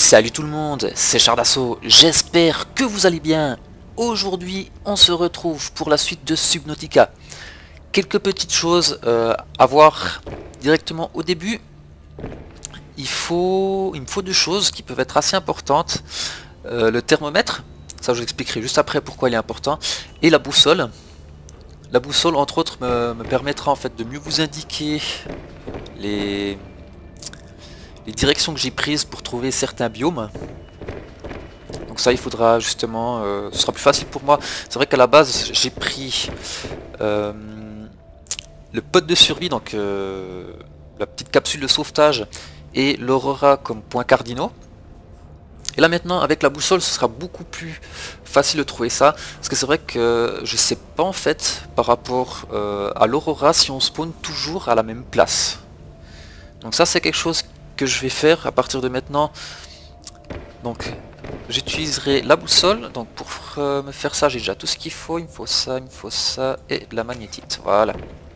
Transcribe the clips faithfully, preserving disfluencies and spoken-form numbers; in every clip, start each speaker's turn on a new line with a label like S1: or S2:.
S1: Salut tout le monde, c'est Char d'Assaut, j'espère que vous allez bien. Aujourd'hui, on se retrouve pour la suite de Subnautica. Quelques petites choses euh, à voir directement au début. Il, faut, il me faut deux choses qui peuvent être assez importantes. Euh, le thermomètre, ça je vous expliquerai juste après pourquoi il est important, et la boussole. La boussole, entre autres, me, me permettra en fait de mieux vous indiquer les... les directions que j'ai prises pour trouver certains biomes. Donc ça il faudra justement, euh, ce sera plus facile pour moi. C'est vrai qu'à la base j'ai pris euh, le pod de survie, donc euh, la petite capsule de sauvetage et l'aurora comme points cardinaux. Et là maintenant avec la boussole ce sera beaucoup plus facile de trouver ça, parce que c'est vrai que je sais pas en fait par rapport euh, à l'aurora si on spawn toujours à la même place. Donc ça c'est quelque chose que je vais faire à partir de maintenant. Donc j'utiliserai la boussole. Donc pour euh, me faire ça j'ai déjà tout ce qu'il faut. Il me faut ça, il me faut ça et de la magnétite. Voilà.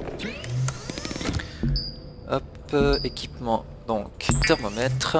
S1: Hop, euh, équipement. Donc thermomètre.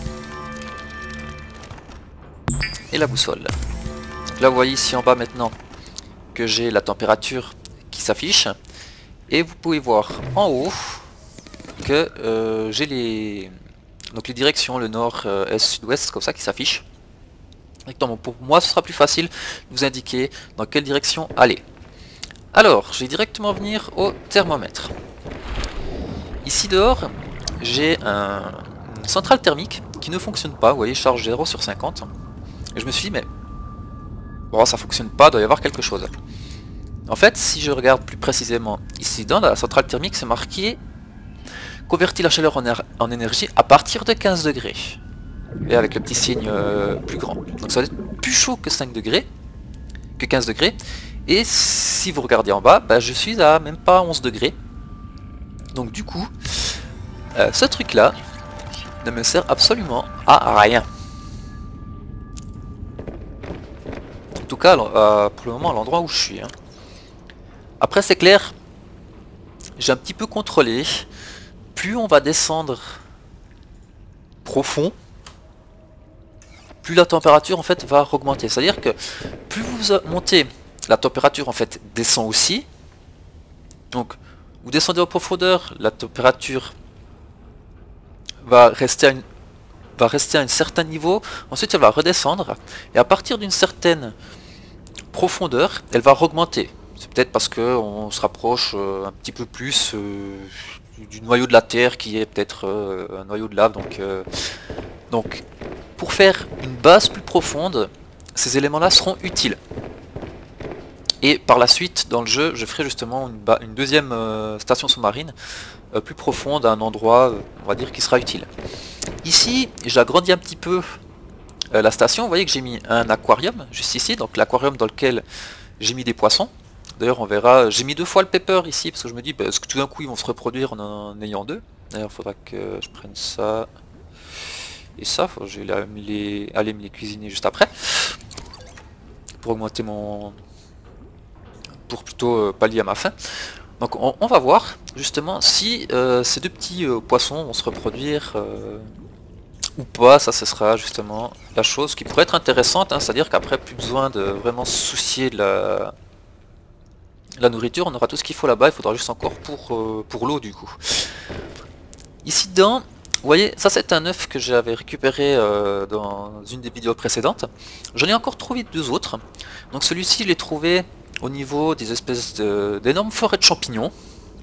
S1: Et la boussole. Donc là vous voyez ici en bas maintenant que j'ai la température qui s'affiche. Et vous pouvez voir en haut que euh, j'ai les... donc les directions, le nord, euh, est, sud-ouest, comme ça qui s'affiche. Pour moi ce sera plus facile de vous indiquer dans quelle direction aller. Alors je vais directement venir au thermomètre. Ici dehors j'ai un, une centrale thermique qui ne fonctionne pas. Vous voyez, charge zéro sur cinquante. Et je me suis dit mais bon, ça fonctionne pas, il doit y avoir quelque chose. En fait si je regarde plus précisément ici dans la centrale thermique, c'est marqué convertit la chaleur en, en énergie à partir de quinze degrés. Et avec le petit signe euh, plus grand. Donc ça va être plus chaud que cinq degrés, que quinze degrés. Et si vous regardez en bas, bah, je suis à même pas onze degrés. Donc du coup, euh, ce truc là ne me sert absolument à rien. En tout cas, euh, pour le moment, à l'endroit où je suis. Hein. Après c'est clair, j'ai un petit peu contrôlé. Plus on va descendre profond, plus la température en fait va augmenter. C'est-à-dire que plus vous montez, la température en fait descend aussi. Donc vous descendez en profondeur, la température va rester à une, va rester à un certain niveau. Ensuite elle va redescendre et à partir d'une certaine profondeur, elle va augmenter. C'est peut-être parce que on se rapproche euh, un petit peu plus euh, du noyau de la Terre qui est peut-être euh, un noyau de lave. Donc, euh, donc pour faire une base plus profonde, ces éléments-là seront utiles. Et par la suite, dans le jeu, je ferai justement une, une deuxième euh, station sous-marine euh, plus profonde à un endroit, euh, on va dire, qui sera utile. Ici, j'agrandis un petit peu euh, la station. Vous voyez que j'ai mis un aquarium juste ici, donc l'aquarium dans lequel j'ai mis des poissons. D'ailleurs on verra, j'ai mis deux fois le pepper ici parce que je me dis parce que tout d'un coup ils vont se reproduire en en ayant deux. D'ailleurs il faudra que je prenne ça et ça, je vais les, aller me les cuisiner juste après pour augmenter mon... pour plutôt euh, pallier à ma faim. Donc on, on va voir justement si euh, ces deux petits euh, poissons vont se reproduire euh, ou pas. Ça ce sera justement la chose qui pourrait être intéressante, hein, c'est-à-dire qu'après plus besoin de vraiment se soucier de la... la nourriture, on aura tout ce qu'il faut là-bas, il faudra juste encore pour, euh, pour l'eau du coup. Ici dedans, vous voyez, ça c'est un œuf que j'avais récupéré euh, dans une des vidéos précédentes. J'en ai encore trouvé deux autres. Donc celui-ci je l'ai trouvé au niveau des espèces d'énormes forêts de champignons.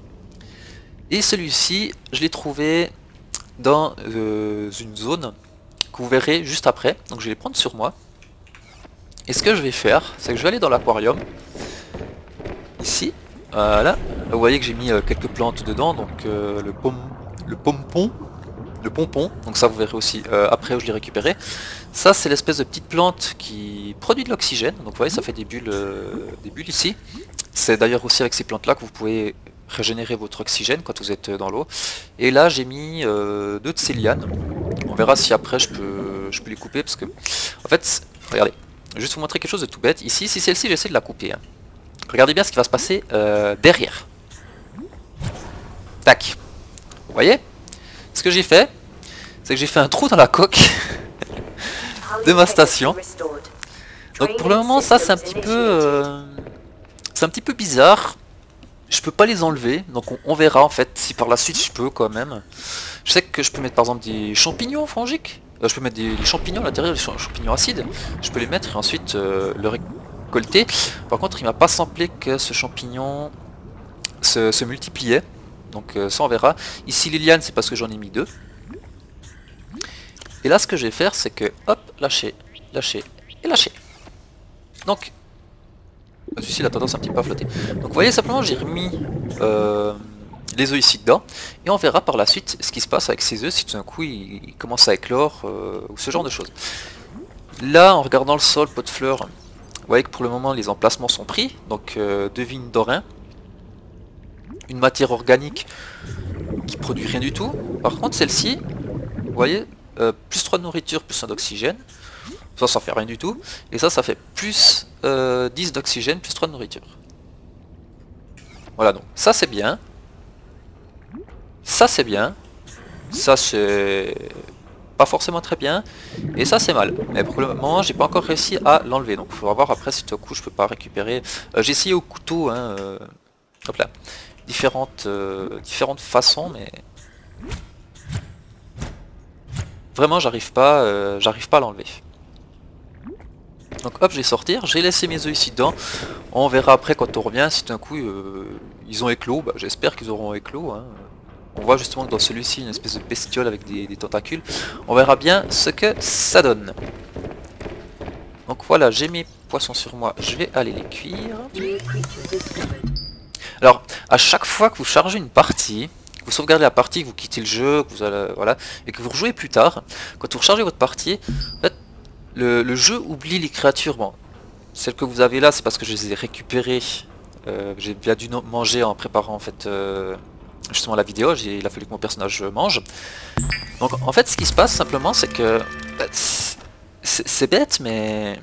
S1: Et celui-ci je l'ai trouvé dans euh, une zone que vous verrez juste après. Donc je vais les prendre sur moi. Et ce que je vais faire, c'est que je vais aller dans l'aquarium. Ici, voilà, vous voyez que j'ai mis euh, quelques plantes dedans, donc euh, le pom le pompon, le pompon, donc ça vous verrez aussi euh, après où je l'ai récupéré. Ça c'est l'espèce de petite plante qui produit de l'oxygène, donc vous voyez ça fait des bulles, euh, des bulles ici. C'est d'ailleurs aussi avec ces plantes là que vous pouvez régénérer votre oxygène quand vous êtes dans l'eau. Et là j'ai mis euh, deux de ces lianes, on verra si après je peux, je peux les couper, parce que en fait, regardez, je vais juste vous montrer quelque chose de tout bête. Ici, si celle-ci j'essaie de la couper, hein. Regardez bien ce qui va se passer euh, derrière. Tac. Vous voyez? Ce que j'ai fait, c'est que j'ai fait un trou dans la coque. de ma station. Donc pour le moment ça c'est un petit peu euh, c'est un petit peu bizarre. Je peux pas les enlever, donc on, on verra en fait si par la suite je peux quand même. Je sais que je peux mettre par exemple des champignons fongiques. Euh, je peux mettre des, des champignons à l'intérieur, des champignons acides. Je peux les mettre et ensuite euh, le récolter. Par contre il m'a pas semblé que ce champignon se, se multipliait. Donc euh, ça on verra. Ici les lianes c'est parce que j'en ai mis deux. Et là ce que je vais faire c'est que hop, lâcher, lâcher et lâcher. Donc celui-ci il a tendance un petit peu à flotter. Donc vous voyez simplement j'ai remis euh, les œufs ici dedans. Et on verra par la suite ce qui se passe avec ces œufs si tout d'un coup ils, ils commencent à éclore euh, ou ce genre de choses. Là en regardant le sol, pot de fleurs, vous voyez que pour le moment les emplacements sont pris. Donc euh, deux vignes d'orin. Une matière organique qui produit rien du tout. Par contre celle-ci, vous voyez, euh, plus trois de nourriture, plus un d'oxygène. Ça, ça fait rien du tout. Et ça, ça fait plus euh, dix d'oxygène, plus trois de nourriture. Voilà, donc ça c'est bien. Ça c'est bien. Ça c'est pas forcément très bien. Et ça c'est mal. Mais pour le moment, j'ai pas encore réussi à l'enlever. Donc il faudra voir après si tout à coup je peux pas récupérer. Euh, j'ai essayé au couteau, hein, euh, hop là. Différentes, euh, différentes façons, mais vraiment j'arrive pas, euh, j'arrive pas à l'enlever. Donc hop, je vais sortir, j'ai laissé mes œufs ici dedans. On verra après quand on revient si d'un coup euh, ils ont éclos. Bah, j'espère qu'ils auront éclos. Hein. On voit justement que dans celui-ci une espèce de bestiole avec des, des tentacules. On verra bien ce que ça donne. Donc voilà, j'ai mes poissons sur moi, je vais aller les cuire. Alors, à chaque fois que vous chargez une partie, que vous sauvegardez la partie, que vous quittez le jeu, que vous allez, voilà, et que vous rejouez plus tard, quand vous rechargez votre partie, en fait, le, le jeu oublie les créatures. Bon, celles que vous avez là, c'est parce que je les ai récupérées. Euh, j'ai bien dû manger en préparant en fait euh, justement la vidéo. Il a fallu que mon personnage mange. Donc en fait, ce qui se passe simplement, c'est que bah, c'est bête, mais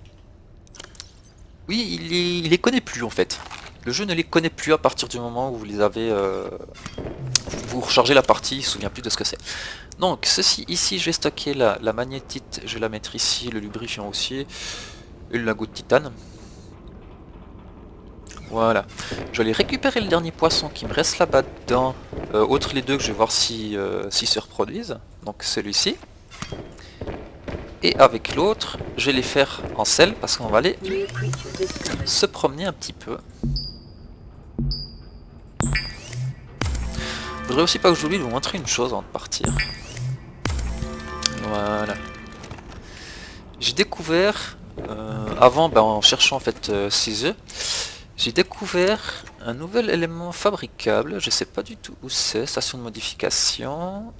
S1: oui, il les, il les connaît plus en fait. Le jeu ne les connaît plus à partir du moment où vous les avez... Euh, vous rechargez la partie, il ne se souvient plus de ce que c'est. Donc ceci ici, je vais stocker la, la magnétite, je vais la mettre ici, le lubrifiant aussi, et le lingot de titane. Voilà. Je vais aller récupérer le dernier poisson qui me reste là-bas dedans. Euh, autre les deux que je vais voir si, euh, si se reproduisent. Donc celui-ci. Et avec l'autre, je vais les faire en sel parce qu'on va aller se promener un petit peu. Je voudrais aussi pas que j'oublie de vous montrer une chose avant de partir. Voilà. J'ai découvert, euh, avant, ben, en cherchant en fait euh, ces œufs, j'ai découvert un nouvel élément fabricable. Je sais pas du tout où c'est, station de modification.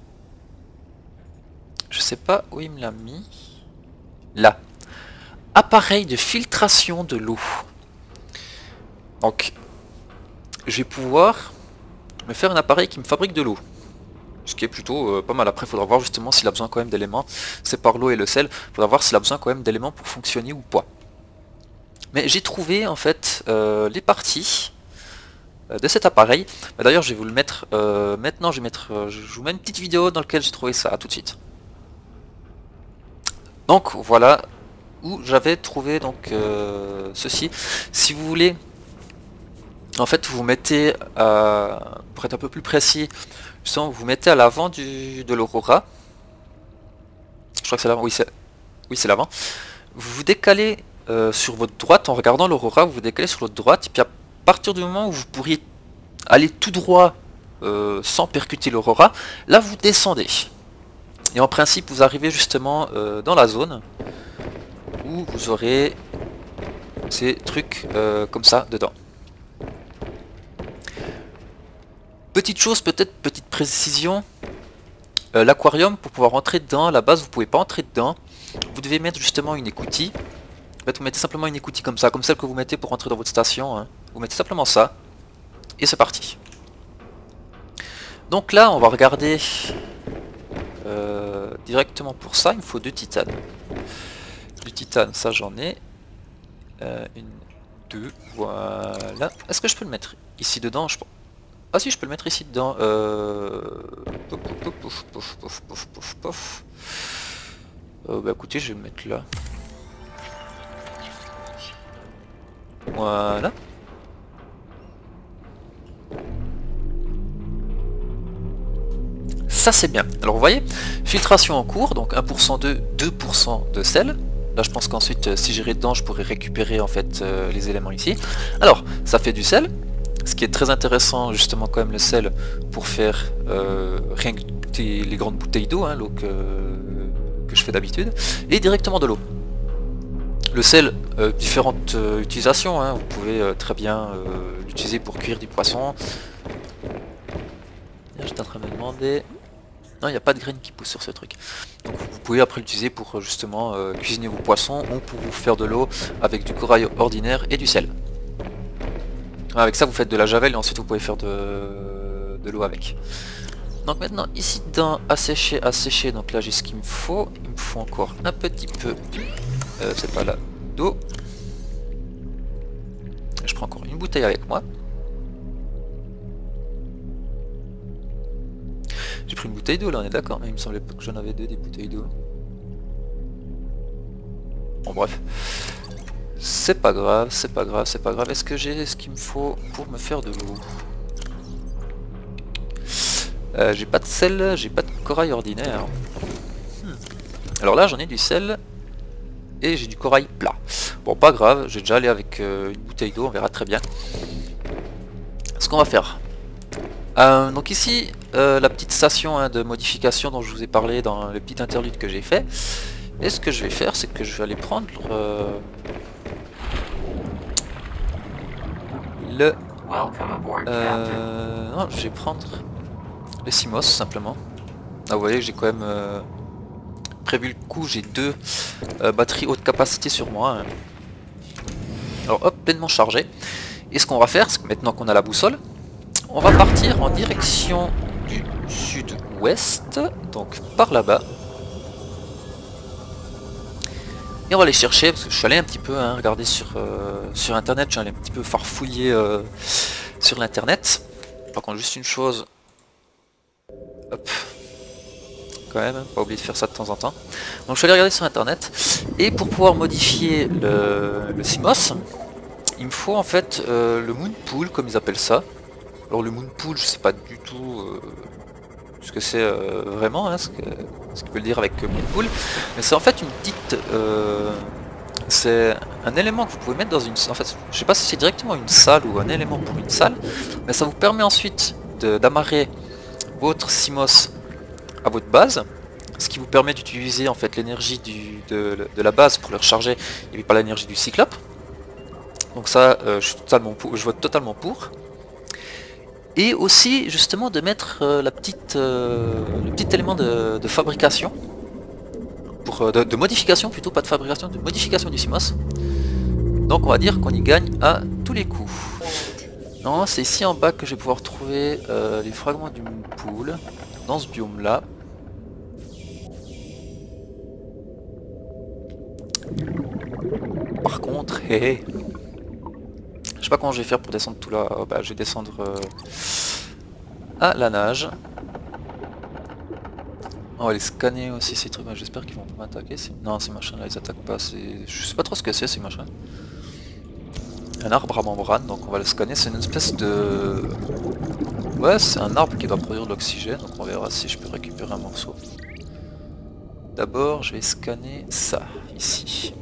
S1: Je sais pas où il me l'a mis. Là. Appareil de filtration de l'eau. Donc, je vais pouvoir me faire un appareil qui me fabrique de l'eau. Ce qui est plutôt euh, pas mal. Après, il faudra voir justement s'il a besoin quand même d'éléments. C'est par l'eau et le sel. Il faudra voir s'il a besoin quand même d'éléments pour fonctionner ou pas. Mais j'ai trouvé en fait euh, les parties euh, de cet appareil. D'ailleurs, je vais vous le mettre euh, maintenant. Je vais mettre, euh, je vous mets une petite vidéo dans laquelle j'ai trouvé ça. À tout de suite. Donc voilà où j'avais trouvé donc euh, ceci. Si vous voulez, en fait, vous mettez, euh, pour être un peu plus précis, justement, vous mettez à l'avant du de l'Aurora. Je crois que c'est l'avant. Oui, c'est oui, c'est l'avant. Vous vous décalez euh, sur votre droite en regardant l'Aurora. Vous vous décalez sur votre droite. Et puis à partir du moment où vous pourriez aller tout droit euh, sans percuter l'Aurora, là vous descendez. Et en principe, vous arrivez justement euh, dans la zone où vous aurez ces trucs euh, comme ça dedans. Petite chose, peut-être petite précision, euh, l'aquarium, pour pouvoir rentrer dedans, à la base vous pouvez pas entrer dedans. Vous devez mettre justement une écoutille. En fait, vous mettez simplement une écoutille comme ça, comme celle que vous mettez pour rentrer dans votre station. Hein. Vous mettez simplement ça, et c'est parti. Donc là, on va regarder euh, directement pour ça. Il me faut deux titanes. Du titane, ça j'en ai. Euh, une, deux, voilà. Est-ce que je peux le mettre ici dedans? Je... Ah si, je peux le mettre ici dedans. Euh... Pouf, pouf, pouf, pouf, pouf, pouf, pouf. Euh, bah écoutez, je vais le mettre là. Voilà. Ça c'est bien. Alors vous voyez, filtration en cours, donc un pour cent de deux pour cent de sel. Là je pense qu'ensuite si j'irai dedans je pourrais récupérer en fait euh, les éléments ici. Alors ça fait du sel, ce qui est très intéressant justement quand même le sel pour faire euh, rien que des, les grandes bouteilles d'eau, hein, l'eau que, que je fais d'habitude, et directement de l'eau. Le sel, euh, différentes euh, utilisations, hein, vous pouvez euh, très bien euh, l'utiliser pour cuire du poisson. J'étais en train de me demander... Non, il n'y a pas de graines qui poussent sur ce truc. Donc vous pouvez après l'utiliser pour justement euh, cuisiner vos poissons ou pour vous faire de l'eau avec du corail ordinaire et du sel. Avec ça vous faites de la javel et ensuite vous pouvez faire de, de l'eau avec. Donc maintenant ici dans assécher, assécher, donc là j'ai ce qu'il me faut. Il me faut encore un petit peu, euh, c'est pas là, d'eau. Je prends encore une bouteille avec moi. J'ai pris une bouteille d'eau là, on est d'accord, mais il me semblait pas que j'en avais deux des bouteilles d'eau. Bon bref. C'est pas grave, c'est pas grave, c'est pas grave. Est-ce que j'ai ce qu'il me faut pour me faire de l'eau? euh, J'ai pas de sel, j'ai pas de corail ordinaire. Hmm. Alors là j'en ai du sel et j'ai du corail plat. Bon pas grave, j'ai déjà allé avec euh, une bouteille d'eau, on verra très bien. Ce qu'on va faire. Euh, donc ici, euh, la petite station hein, de modification dont je vous ai parlé dans le petit interlude que j'ai fait. Et ce que je vais faire, c'est que je vais aller prendre euh, le... Euh, non, je vais prendre le Simos simplement. Ah, vous voyez que j'ai quand même euh, prévu le coup, j'ai deux euh, batteries haute capacité sur moi. Hein. Alors hop, pleinement chargé. Et ce qu'on va faire, c'est que maintenant qu'on a la boussole, on va partir en direction du sud-ouest, donc par là-bas. Et on va aller chercher, parce que je suis allé un petit peu hein, regarder sur, euh, sur internet, je suis allé un petit peu farfouiller euh, sur l'internet. Par contre, juste une chose, hop, quand même, pas oublier de faire ça de temps en temps. Donc je suis allé regarder sur internet, et pour pouvoir modifier le, le Simos, il me faut en fait euh, le Moonpool, comme ils appellent ça. Alors le Moonpool, je sais pas du tout euh, ce que c'est euh, vraiment, hein, ce que ce qu'il peut le dire avec Moonpool, mais c'est en fait une petite... Euh, c'est un élément que vous pouvez mettre dans une... En fait, je sais pas si c'est directement une salle ou un élément pour une salle, mais ça vous permet ensuite d'amarrer votre Simos à votre base, ce qui vous permet d'utiliser en fait l'énergie de, de la base pour le recharger et puis pas l'énergie du cyclope. Donc ça, euh, je suis totalement pour, je vote totalement pour. Et aussi justement de mettre euh, la petite, euh, le petit élément de, de fabrication, pour, euh, de, de modification plutôt, pas de fabrication, de modification du Simos. Donc on va dire qu'on y gagne à tous les coups. Non, c'est ici en bas que je vais pouvoir trouver euh, les fragments du Moonpool, dans ce biome là. Par contre, hé hé, je sais pas comment je vais faire pour descendre tout là. Oh, bah, je vais descendre euh, à la nage. On va les scanner aussi ces trucs. J'espère qu'ils vont pas m'attaquer. Non, ces machins là ils attaquent pas. Je sais pas trop ce que c'est ces machins. Un arbre à membrane, donc on va le scanner. C'est une espèce de... Ouais, c'est un arbre qui doit produire de l'oxygène. Donc on verra si je peux récupérer un morceau. D'abord, je vais scanner ça, ici.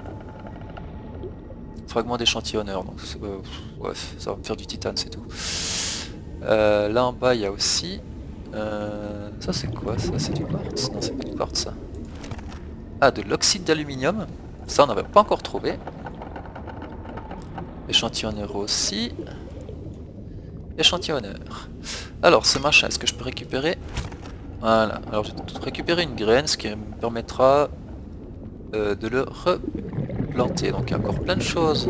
S1: Fragment d'échantillonneur, donc euh, ouais, ça va me faire du titane, c'est tout. Euh, là en bas, il y a aussi... Euh, ça c'est quoi ça? C'est du quartz? Non, c'est pas du quartz ça. Ah, de l'oxyde d'aluminium. Ça on n'avait pas encore trouvé. Échantillonneur aussi. Échantillonneur. Alors ce machin, est-ce que je peux récupérer? Voilà, alors je vais récupérer une graine, ce qui me permettra euh, de le replanter. Donc il y a encore plein de choses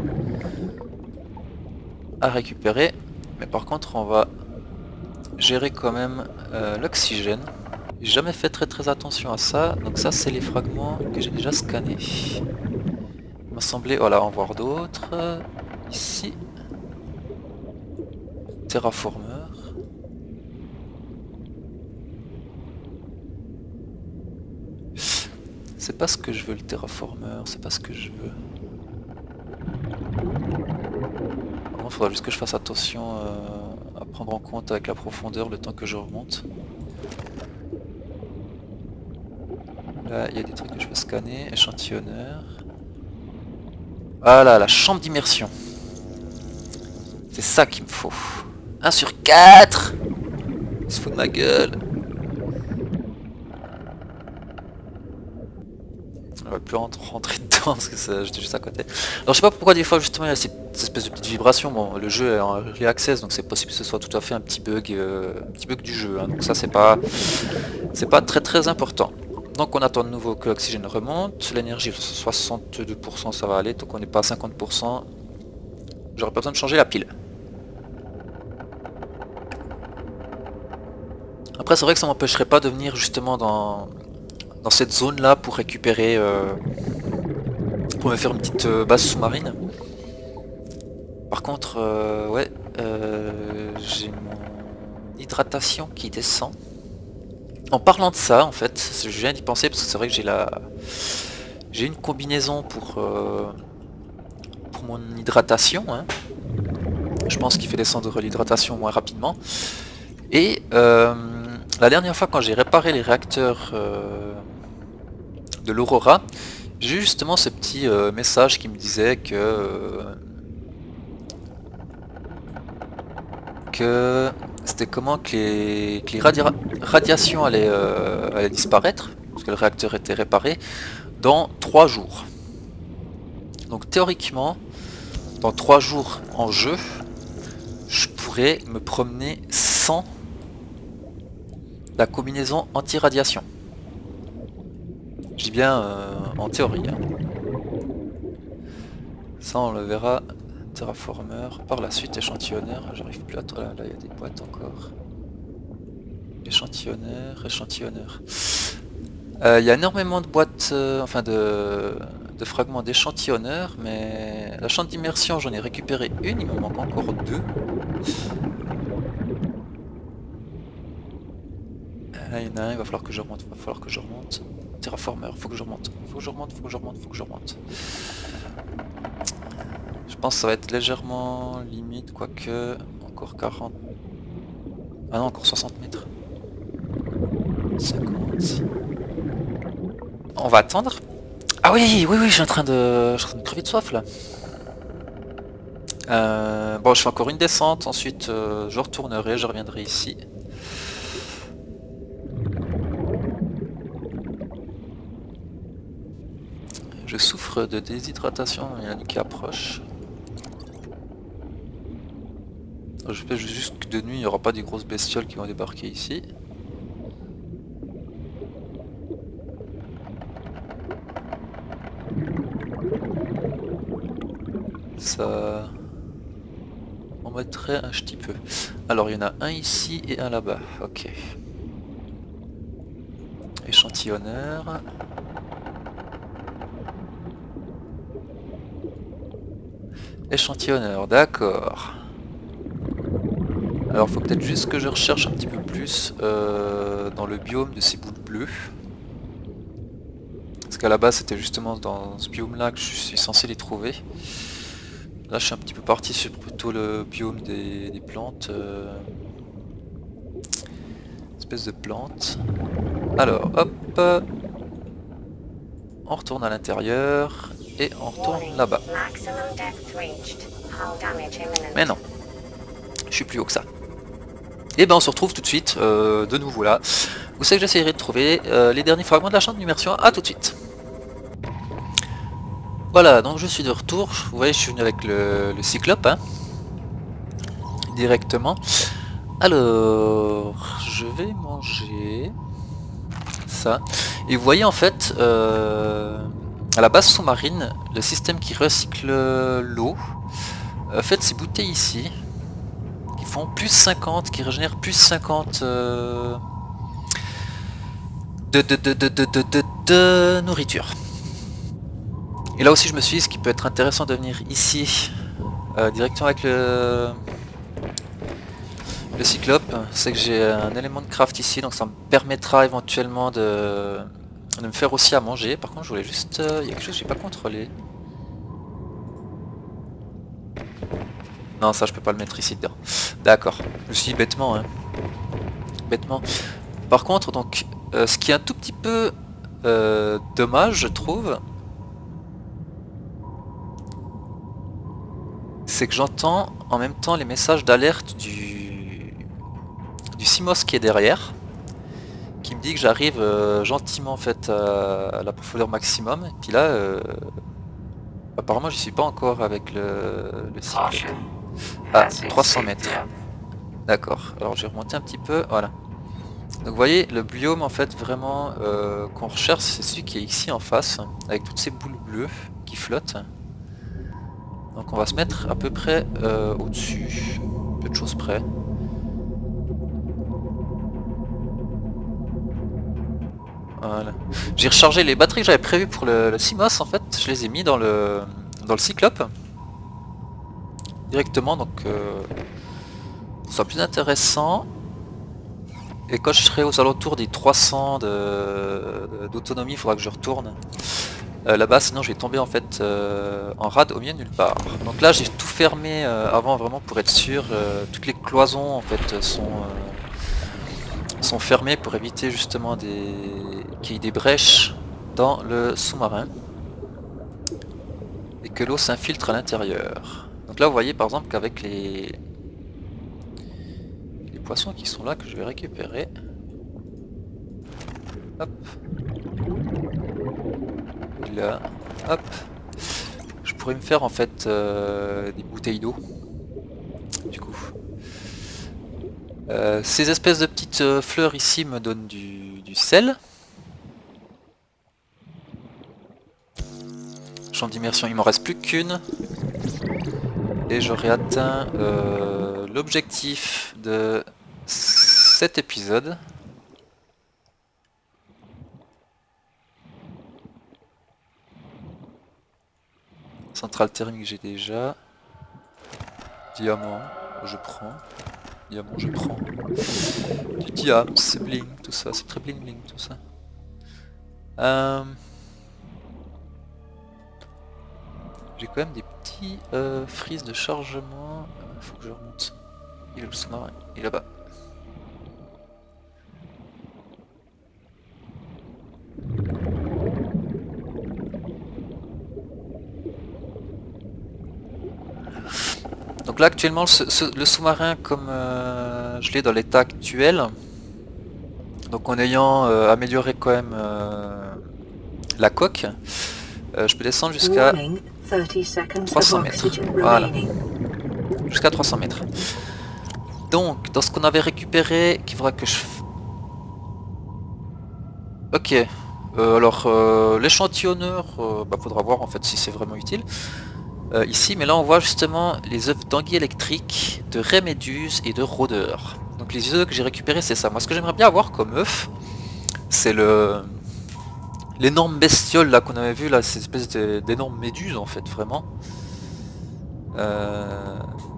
S1: à récupérer. Mais par contre on va gérer quand même euh, l'oxygène. J'ai jamais fait très très attention à ça. Donc ça c'est les fragments que j'ai déjà scannés. Il m'a semblé, voilà, en voir d'autres. Ici. Terraformeur. C'est pas ce que je veux le terraformer, c'est pas ce que je veux. Il faudra juste que je fasse attention euh, à prendre en compte avec la profondeur le temps que je remonte. Là, il y a des trucs que je peux scanner, échantillonneur. Voilà, la chambre d'immersion. C'est ça qu'il me faut. un sur quatre. Il se fout de ma gueule. On va plus rentrer dedans parce que j'étais juste à côté. Alors je sais pas pourquoi des fois justement il y a cette espèce de petite vibration. Bon, le jeu est en early access donc c'est possible que ce soit tout à fait un petit bug, euh, un petit bug du jeu. Hein. Donc ça c'est pas, c'est pas très très important. Donc on attend de nouveau que l'oxygène remonte. L'énergie soixante-deux pour cent ça va aller. Donc on n'est pas à cinquante pour cent. J'aurais pas besoin de changer la pile. Après c'est vrai que ça m'empêcherait pas de venir justement dans dans cette zone là pour récupérer euh, pour me faire une petite euh, base sous-marine. Par contre euh, ouais euh, j'ai mon hydratation qui descend. En parlant de ça en fait, je viens d'y penser parce que c'est vrai que j'ai la j'ai une combinaison pour euh, pour mon hydratation hein. Je pense qu'il fait descendre l'hydratation moins rapidement. Et euh, la dernière fois quand j'ai réparé les réacteurs euh, de l'Aurora, j'ai eu justement ce petit euh, message qui me disait que euh, que c'était comment que les, que les radia radiations allaient, euh, allaient disparaître, parce que le réacteur était réparé, dans trois jours. Donc théoriquement, dans trois jours en jeu, je pourrais me promener sans la combinaison anti-radiation. Je dis bien euh, en théorie. Hein. Ça on le verra. Terraformer, par la suite échantillonneur. J'arrive plus à toi là, là il y a des boîtes encore. Échantillonneur, échantillonneur. Euh, il y a énormément de boîtes, euh, enfin de, de fragments d'échantillonneur, mais la chambre d'immersion j'en ai récupéré une, il me manque encore deux. Là il y en a un, il va falloir que je remonte, il va falloir que je remonte. Terraformer, faut que je remonte, faut que je remonte, faut que je remonte, faut que je remonte. Je pense que ça va être légèrement limite, quoique encore quarante. Ah non, encore soixante mètres. cinquante. On va attendre. Ah oui, oui, oui, je suis en train de, je suis en train de crever de soif là. Euh, bon, je fais encore une descente, ensuite euh, je retournerai, je reviendrai ici. Je souffre de déshydratation, il y en a une qui approche. Je fais juste que de nuit, il n'y aura pas des grosses bestioles qui vont débarquer ici. Ça en mettrait un petit peu. Alors il y en a un ici et un là-bas. Ok. Échantillonneur. Échantillonneur, d'accord. Alors faut peut-être juste que je recherche un petit peu plus euh, dans le biome de ces boules bleues. Parce qu'à la base c'était justement dans ce biome là que je suis censé les trouver. Là je suis un petit peu parti sur plutôt le biome des, des plantes. Euh, espèce de plantes. Alors hop. On retourne à l'intérieur et on retourne là-bas. Mais non. Je suis plus haut que ça. Et ben on se retrouve tout de suite, euh, de nouveau là. Vous savez que j'essaierai de trouver euh, les derniers fragments de la chambre d'immersion. À tout de suite. Voilà, donc je suis de retour. Vous voyez, je suis venu avec le, le cyclope. Hein, directement. Alors, je vais manger ça. Et vous voyez en fait, euh, à la base sous-marine, le système qui recycle l'eau euh, fait ces bouteilles ici. Font plus cinquante, qui régénèrent plus cinquante euh, de, de, de, de, de, de, de, de nourriture. Et là aussi je me suis dit, ce qui peut être intéressant de venir ici euh, directement avec le le cyclope, c'est que j'ai un élément de craft ici, donc ça me permettra éventuellement de, de me faire aussi à manger. Par contre je voulais juste... Il euh, y a quelque chose que j'ai pas contrôlé. Non, ça je peux pas le mettre ici dedans. D'accord. Je me suis dit bêtement, hein. Bêtement. Par contre, donc, euh, ce qui est un tout petit peu euh, dommage, je trouve, c'est que j'entends en même temps les messages d'alerte du du Simos qui est derrière, qui me dit que j'arrive euh, gentiment en fait à, à la profondeur maximum. Et puis là, euh, apparemment, je suis pas encore avec le, le cycle. Ah, trois cents mètres. D'accord. Alors, je vais remonter un petit peu. Voilà. Donc, vous voyez, le biome en fait vraiment euh, qu'on recherche, c'est celui qui est ici en face, avec toutes ces boules bleues qui flottent. Donc, on va se mettre à peu près euh, au-dessus, peu de choses près. Voilà. J'ai rechargé les batteries que j'avais prévues pour le, le Simos en fait, je les ai mis dans le dans le Cyclope directement, donc euh, ça sera plus intéressant. Et quand je serai aux alentours des trois cents d'autonomie, il faudra que je retourne euh, là-bas, sinon je vais tomber en fait euh, en rade au milieu de nulle part. Donc là j'ai tout fermé euh, avant vraiment pour être sûr, euh, toutes les cloisons en fait sont euh, sont fermées pour éviter justement des qu'il y ait des brèches dans le sous-marin et que l'eau s'infiltre à l'intérieur. Donc là vous voyez par exemple qu'avec les les poissons qui sont là que je vais récupérer, hop, là, hop, je pourrais me faire en fait euh, des bouteilles d'eau du coup. Euh, ces espèces de petites euh, fleurs ici me donnent du, du sel. Champ d'immersion, il m'en reste plus qu'une. Et j'aurai atteint euh, l'objectif de cet épisode. Centrale thermique j'ai déjà. Diamant, je prends. Diamant, je prends. Du diamant, c'est bling, tout ça, c'est très bling bling tout ça. Euh... J'ai quand même des petits euh, frises de chargement. Euh, faut que je remonte. Il est le sous-marin, il est là-bas. Donc là actuellement ce, ce, le sous-marin comme euh, je l'ai dans l'état actuel, donc en ayant euh, amélioré quand même euh, la coque, euh, je peux descendre jusqu'à trois cents mètres. Voilà. Jusqu'à trois cents mètres. Donc dans ce qu'on avait récupéré, qu'il faudra que je... Ok. Euh, alors euh, l'échantillonneur, euh, bah, faudra voir en fait si c'est vraiment utile. Euh, ici, mais là on voit justement les œufs d'anguille électrique, de raie méduse et de rôdeur. Donc les œufs que j'ai récupérés c'est ça. Moi ce que j'aimerais bien avoir comme œuf, c'est le l'énorme bestiole là qu'on avait vu là, cette espèce d'énorme méduse en fait vraiment. Euh...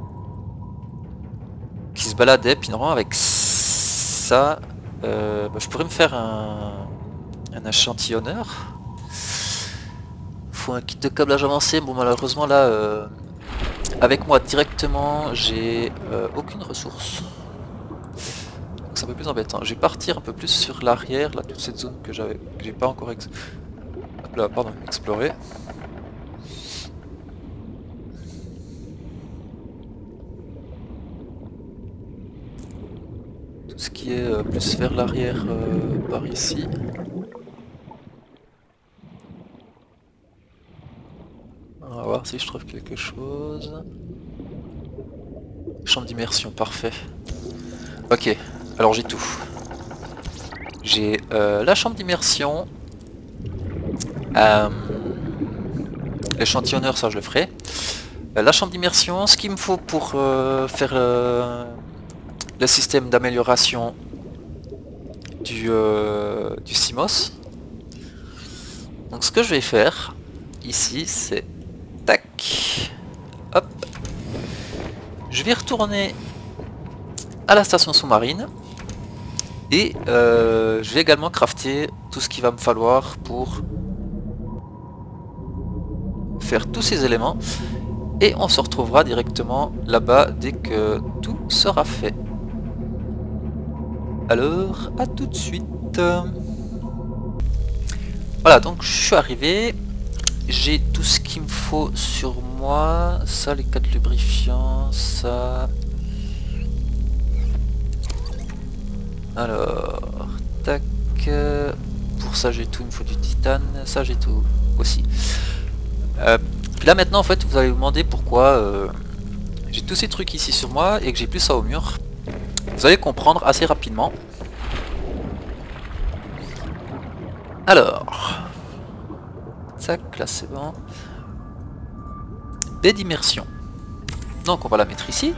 S1: Qui se baladait, puis normalement avec ça, euh, bah, je pourrais me faire un, un échantillonneur. Faut un kit de câblage avancé, bon malheureusement là euh, avec moi directement j'ai euh, aucune ressource, donc c'est un peu plus embêtant. Je vais partir un peu plus sur l'arrière, là toute cette zone que j'avais que j'ai pas encore ex... là, pardon, exploré. Tout ce qui est euh, plus vers l'arrière euh, par ici. On va voir si je trouve quelque chose. Chambre d'immersion, parfait. Ok, alors j'ai tout. J'ai euh, la chambre d'immersion. Euh, L'échantillonneur, ça je le ferai. Euh, la chambre d'immersion, ce qu'il me faut pour euh, faire euh, le système d'amélioration du, euh, du Simos. Donc ce que je vais faire ici, c'est tac, hop, je vais retourner à la station sous-marine Et euh, je vais également crafter tout ce qu'il va me falloir pour faire tous ces éléments. Et on se retrouvera directement là-bas dès que tout sera fait. Alors, à tout de suite. Voilà, donc je suis arrivé. J'ai tout ce qu'il me faut sur moi. Ça, les quatre lubrifiants, ça... Alors, tac. Pour ça, j'ai tout, il me faut du titane. Ça, j'ai tout aussi. Euh, puis là, maintenant, en fait, vous allez vous demander pourquoi euh, j'ai tous ces trucs ici sur moi et que j'ai plus ça au mur. Vous allez comprendre assez rapidement. Alors, tac, là c'est bon. Baie d'immersion. Donc on va la mettre ici.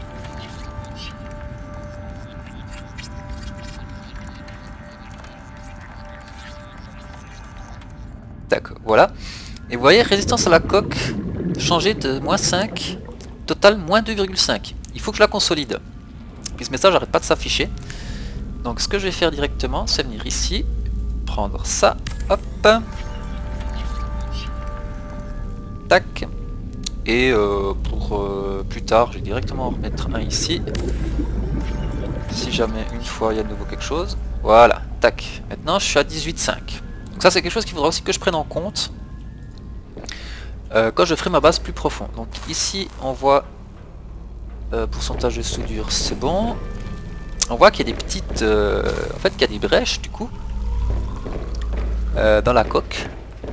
S1: Tac, voilà. Et vous voyez, résistance à la coque, changer de moins cinq, total moins deux virgule cinq. Il faut que je la consolide. Puis ce message n'arrête pas de s'afficher. Donc ce que je vais faire directement, c'est venir ici, prendre ça, hop. Tac. Et euh, pour euh, plus tard, je vais directement en remettre un ici. Si jamais une fois il y a de nouveau quelque chose. Voilà, tac. Maintenant je suis à dix-huit virgule cinq. Donc ça c'est quelque chose qu'il faudra aussi que je prenne en compte euh, quand je ferai ma base plus profonde. Donc ici on voit euh, pourcentage de soudure, c'est bon. On voit qu'il y a des petites... Euh, en fait qu'il y a des brèches du coup euh, dans la coque.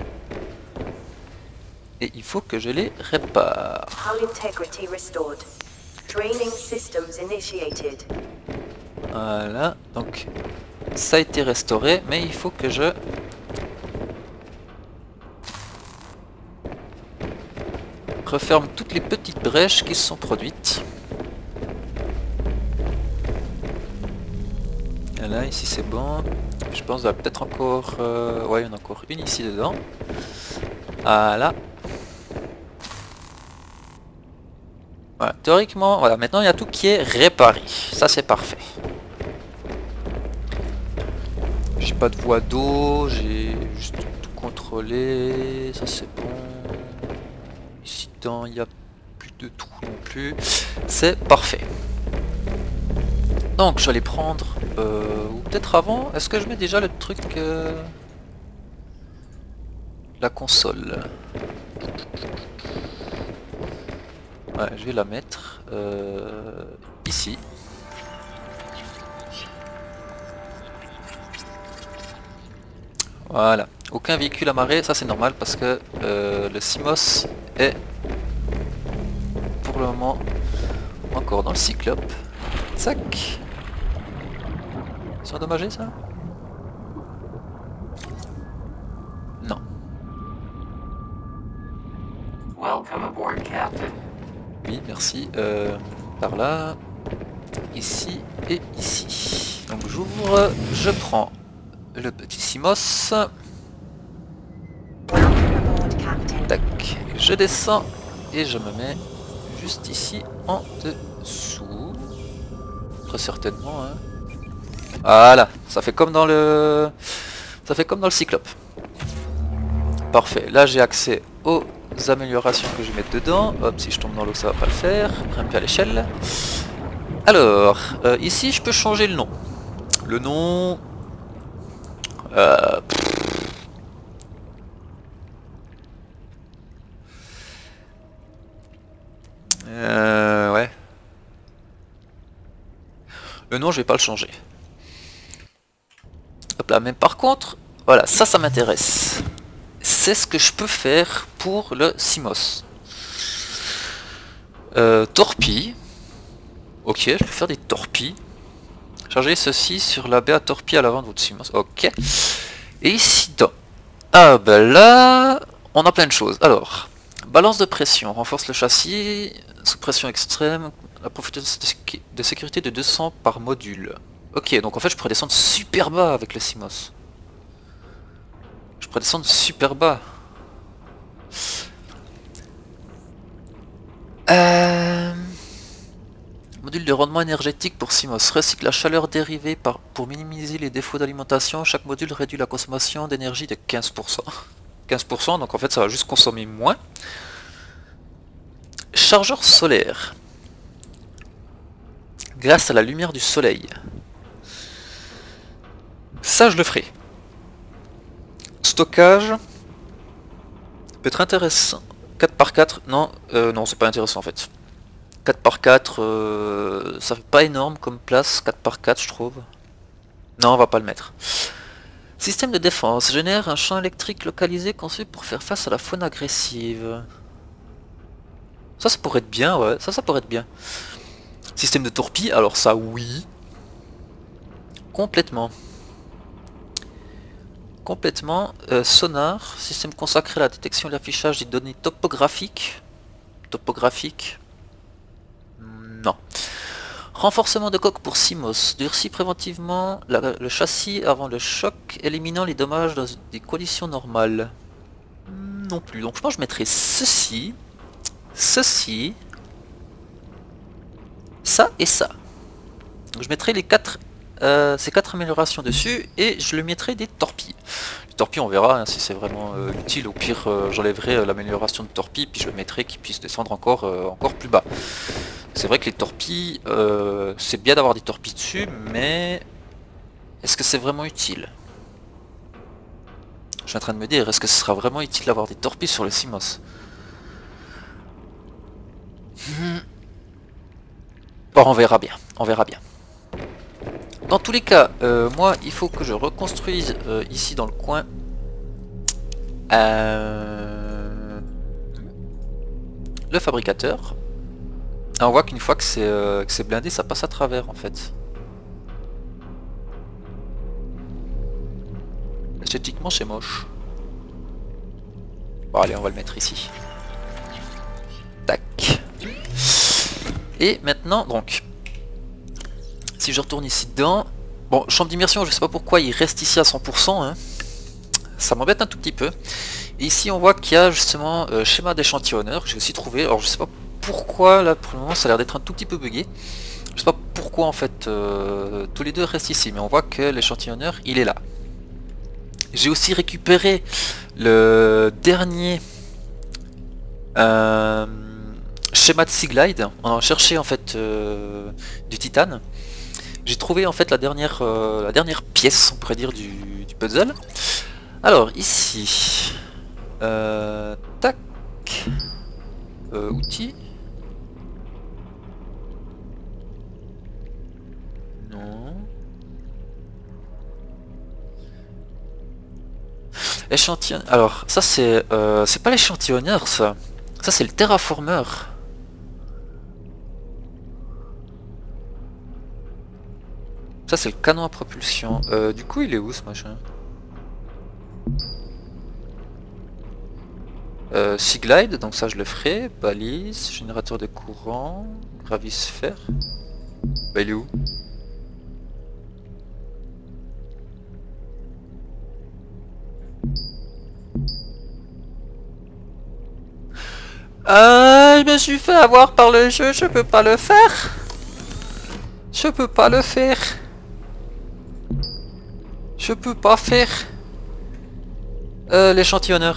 S1: Et il faut que je les répare. Voilà, donc ça a été restauré, mais il faut que je referme toutes les petites brèches qui se sont produites. Et là, ici c'est bon. Je pense qu'il y a peut-être encore... Euh... Ouais, il y en a encore une ici dedans. Voilà. Voilà, théoriquement, voilà, maintenant il y a tout qui est réparé. Ça c'est parfait. J'ai pas de voie d'eau, j'ai juste tout contrôlé. Ça c'est bon. Ici dedans, il n'y a plus de trous non plus. C'est parfait. Donc je vais aller prendre... Euh, ou peut-être avant, est-ce que je mets déjà le truc... Euh, la console. Ouais, je vais la mettre euh, ici. Voilà. Aucun véhicule amarré, ça c'est normal parce que euh, le Simos est pour le moment encore dans le cyclope. Tac. C'est endommagé ça? Non.
S2: Welcome aboard, Captain.
S1: Oui, merci. Euh, par là, ici et ici. Donc j'ouvre, je prends le petit Simos. Tac, je descends et je me mets juste ici en dessous. Très certainement. Hein. Voilà, ça fait comme dans le, ça fait comme dans le cyclope. Parfait. Là j'ai accès aux améliorations que je vais mettre dedans. Hop, si je tombe dans l'eau ça va pas le faire. Grimper à l'échelle. Alors, euh, ici je peux changer le nom. Le nom... Euh... Euh, ouais. Le nom je vais pas le changer. Hop là, mais par contre, voilà, ça ça m'intéresse. C'est ce que je peux faire pour le Simos. Euh, torpille. Ok, je peux faire des torpilles. Chargez ceci sur la baie à torpille à l'avant de votre Simos. Ok. Et ici, dans... Ah ben là, on a plein de choses. Alors, balance de pression, renforce le châssis, sous pression extrême, la profondeur de sécurité de deux cents par module. Ok, donc en fait je pourrais descendre super bas avec le Simos. Je pourrais descendre super bas. Euh... Module de rendement énergétique pour CMOS. Recycle la chaleur dérivée par, pour minimiser les défauts d'alimentation. Chaque module réduit la consommation d'énergie de quinze pour cent. quinze pour cent, donc en fait ça va juste consommer moins. Chargeur solaire. Grâce à la lumière du soleil. Ça je le ferai. Stockage. Peut être intéressant. quatre par quatre. Non, euh, non c'est pas intéressant en fait. quatre par quatre, euh, ça fait pas énorme comme place. quatre par quatre je trouve. Non, on va pas le mettre. Système de défense. Génère un champ électrique localisé conçu pour faire face à la faune agressive. Ça, ça pourrait être bien, ouais. Ça, ça pourrait être bien. Système de torpille. Alors ça, oui. Complètement. Complètement. Euh, sonar. Système consacré à la détection et l'affichage des données topographiques. Topographiques. Non. Renforcement de coque pour CMOS. Durcit préventivement la, le châssis avant le choc, éliminant les dommages dans des conditions normales. Non plus. Donc je pense que je mettrai ceci, ceci, ça et ça. Donc, je mettrai les quatre, euh, ces quatre améliorations dessus et je le mettrai des torpilles. Les torpilles on verra hein, si c'est vraiment euh, utile. Au pire euh, j'enlèverai euh, l'amélioration de torpilles puis je le mettrai qu'il puisse descendre encore, euh, encore plus bas. C'est vrai que les torpilles, euh, c'est bien d'avoir des torpilles dessus, mais est-ce que c'est vraiment utile? Je suis en train de me dire, est-ce que ce sera vraiment utile d'avoir des torpilles sur le CMOS? hmm. Bon, on verra bien, on verra bien. Dans tous les cas, euh, moi, il faut que je reconstruise euh, ici dans le coin euh, le fabricateur. On voit qu'une fois que c'est euh, blindé, ça passe à travers en fait. Esthétiquement, c'est moche. Bon, allez, on va le mettre ici. Tac. Et maintenant, donc, si je retourne ici dedans, bon, champ d'immersion, je sais pas pourquoi il reste ici à cent pour cent. Hein. Ça m'embête un tout petit peu. Et ici, on voit qu'il y a justement euh, schéma d'échantillonneur que j'ai aussi trouvé. Alors, je sais pas pourquoi là pour le moment ça a l'air d'être un tout petit peu bugué. Je sais pas pourquoi en fait euh, tous les deux restent ici, mais on voit que l'échantillonneur il est là. J'ai aussi récupéré le dernier euh, schéma de Seaglide. On a cherché en fait euh, du titane. J'ai trouvé en fait la dernière euh, la dernière pièce on pourrait dire du, du puzzle. Alors ici euh, tac euh, outils. Échantillon. Alors ça c'est euh, c'est pas l'échantillonneur ça. Ça c'est le terraformeur. Ça c'est le canon à propulsion. Euh, du coup il est où ce machin? euh, Seaglide, donc ça je le ferai. Balise, générateur de courant, gravisphère. Bah il est où? Euh, je me suis fait avoir par le jeu, je peux pas le faire. Je peux pas le faire. Je peux pas faire. Euh, l'échantillonneur.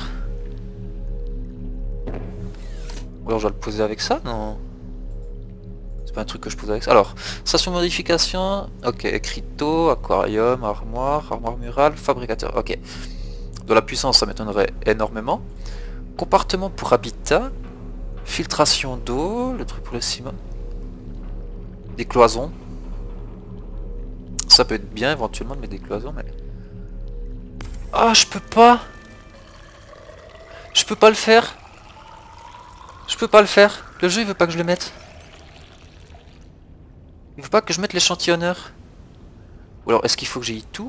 S1: Ou alors je dois le poser avec ça, non? C'est pas un truc que je pose avec ça. Alors, station modification, ok, écriteau, aquarium, armoire, armoire murale, fabricateur, ok. De la puissance, ça m'étonnerait énormément. Compartiment pour habitat. Filtration d'eau, le truc pour le ciment. Des cloisons. Ça peut être bien éventuellement de mettre des cloisons, mais... Ah, je peux pas. Je peux pas le faire. Je peux pas le faire. Le jeu il veut pas que je le mette. Il veut pas que je mette l'échantillonneur. Ou alors est-ce qu'il faut que j'aille tout?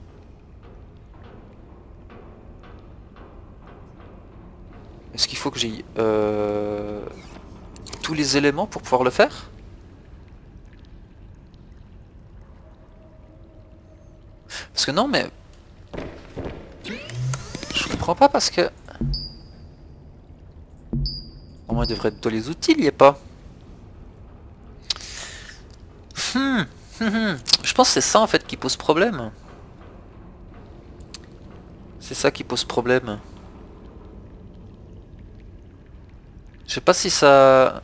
S1: Est-ce qu'il faut que j'aille euh, tous les éléments pour pouvoir le faire? Parce que non mais... Je comprends pas parce que... Au moins il devrait être dans les outils, il n'y est pas. Hmm, hmm, hmm. Je pense que c'est ça en fait qui pose problème. C'est ça qui pose problème. Je sais pas si ça...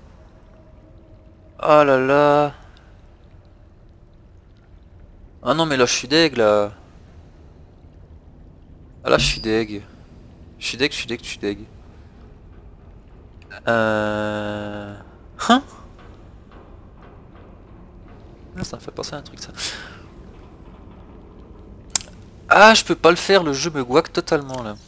S1: Oh là là. Ah non mais là je suis deg là. Ah là je suis deg. Je suis deg, je suis deg, je suis deg. Euh... Hein? Ah, ça me fait penser à un truc ça. Ah je peux pas le faire, le jeu me guac totalement là.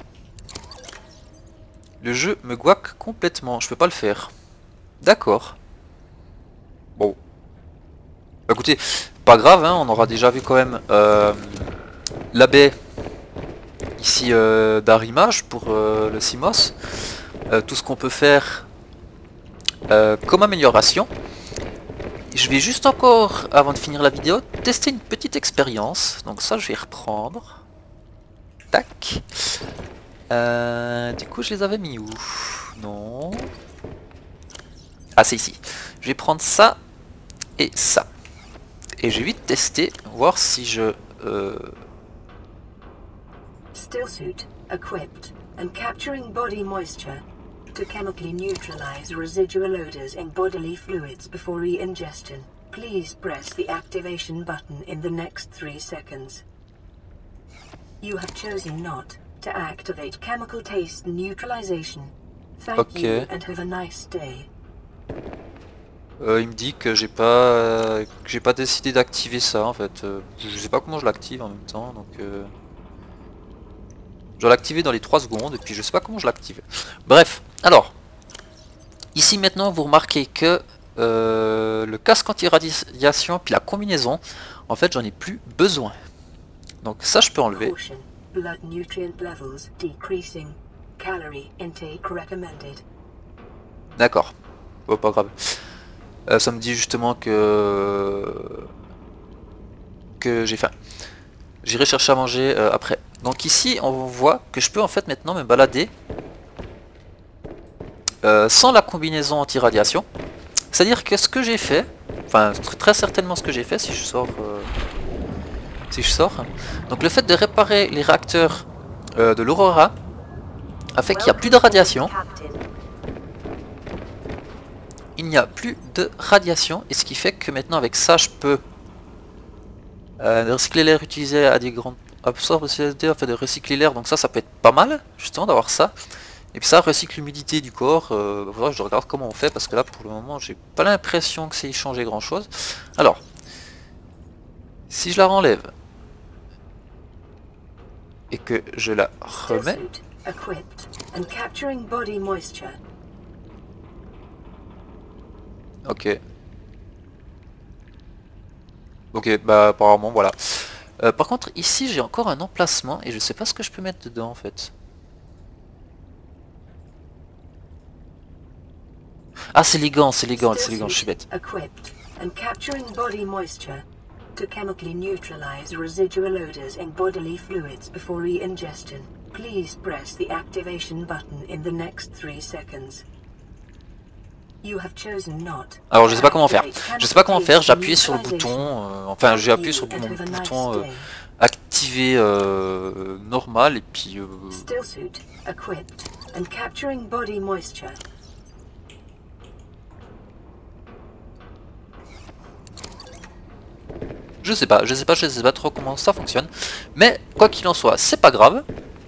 S1: Le jeu me guac complètement, je peux pas le faire. D'accord. Bon. Bah, écoutez, pas grave, hein, on aura déjà vu quand même euh, la baie ici euh, d'arrimage pour euh, le CMOS. Euh, tout ce qu'on peut faire euh, comme amélioration. Je vais juste encore, avant de finir la vidéo, tester une petite expérience. Donc ça je vais reprendre. Tac. Euh, du coup je les avais mis où? Non. Ah c'est ici. Je vais prendre ça et ça. Et je vais vite tester, voir si je... Euh...
S3: Still suit equipped and capturing body moisture to chemically neutralize residual odors in bodily fluids before re-ingestion. Please press the activation button in the next three seconds. You have chosen not to activate chemical taste neutralization. Thank
S1: Ok.
S3: you and have a nice day.
S1: Euh, il me dit que j'ai pas euh, que j'ai pas décidé d'activer ça en fait. Euh, je sais pas comment je l'active en même temps, donc euh... je dois l'activer dans les trois secondes et puis je sais pas comment je l'active. Bref, alors ici maintenant vous remarquez que euh, le casque anti-radiation puis la combinaison, en fait j'en ai plus besoin. Donc ça je peux enlever.
S3: Caution. Blood nutrient levels decreasing. Calorie intake recommended.
S1: D'accord, oh, pas grave. Euh, ça me dit justement que que j'ai faim. J'irai chercher à manger euh, après. Donc ici on voit que je peux en fait maintenant me balader euh, sans la combinaison anti-radiation. C'est à dire que ce que j'ai fait, enfin très certainement ce que j'ai fait si je sors euh, si je sors, donc le fait de réparer les réacteurs euh, de l'Aurora a fait qu'il n'y a plus de radiation. Il n'y a plus de radiation et ce qui fait que maintenant avec ça je peux euh, recycler l'air utilisé à des grandes absorbe C S D afin de recycler l'air, donc ça ça peut être pas mal justement d'avoir ça. Et puis ça recycle l'humidité du corps. Euh, voilà, je regarde comment on fait parce que là pour le moment j'ai pas l'impression que c'est changé grand chose. Alors si je la renlève et que je la remets, ok. Ok, bah apparemment voilà. Euh, par contre ici j'ai encore un emplacement et je sais pas ce que je peux mettre dedans en fait. Ah c'est les gants, c'est les gants, c'est les gants, je suis bête.
S3: To chemically neutralize residual odors in bodily fluids before re-ingestion. Please press the activation button in the next three seconds. You have chosen not.
S1: Alors je sais pas comment faire. Je sais pas comment faire, j'ai appuyé sur le bouton, euh, enfin j'ai appuyé sur mon bouton euh, activer euh, normal et puis euh...
S3: Still suit equipped and capturing body moisture.
S1: Je sais pas, je sais pas, je sais pas trop comment ça fonctionne. Mais quoi qu'il en soit, c'est pas grave.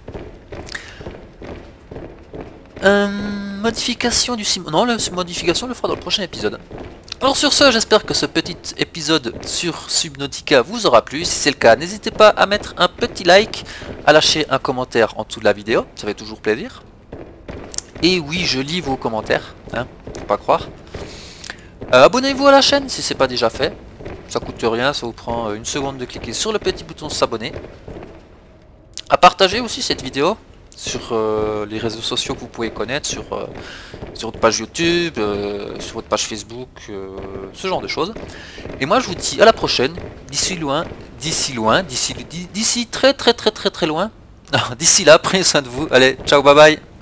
S1: Euh, modification du sim... Non, la modification le fera dans le prochain épisode. Alors sur ce, j'espère que ce petit épisode sur Subnautica vous aura plu. Si c'est le cas, n'hésitez pas à mettre un petit like, à lâcher un commentaire en dessous de la vidéo. Ça fait toujours plaisir. Et oui, je lis vos commentaires, hein, faut pas croire. Euh, Abonnez-vous à la chaîne si c'est pas déjà fait. Ça coûte rien, ça vous prend une seconde de cliquer sur le petit bouton s'abonner. À partager aussi cette vidéo sur euh, les réseaux sociaux que vous pouvez connaître, sur, euh, sur votre page YouTube, euh, sur votre page Facebook, euh, ce genre de choses. Et moi je vous dis à la prochaine, d'ici loin, d'ici loin, d'ici d'ici très très très très très loin. D'ici là, prenez soin de vous. Allez, ciao, bye bye.